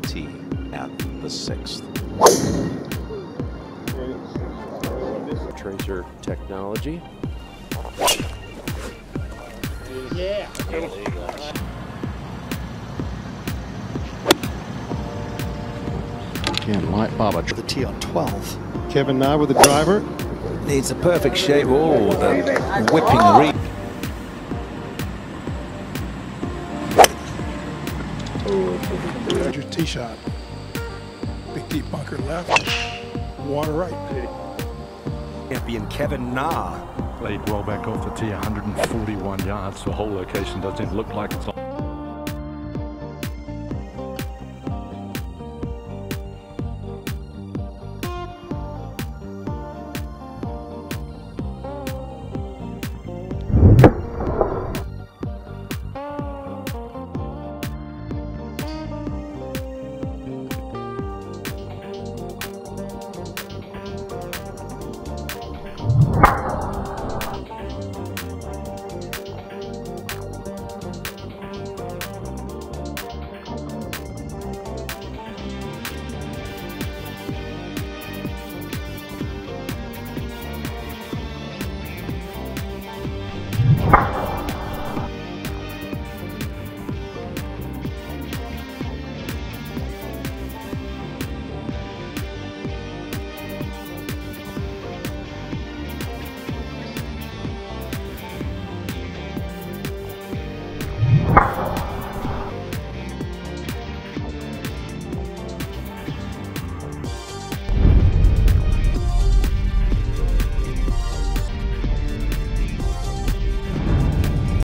tee at the 6th. Tracer technology. Yeah. Again, light bobber. The tee on 12. Kevin Na with the driver. Needs a perfect shape. Oh, the whipping read. There's your tee shot. Big deep bunker left. Water right. Champion Kevin Na played well back off the tee, 141 yards. The whole location doesn't look like it's on.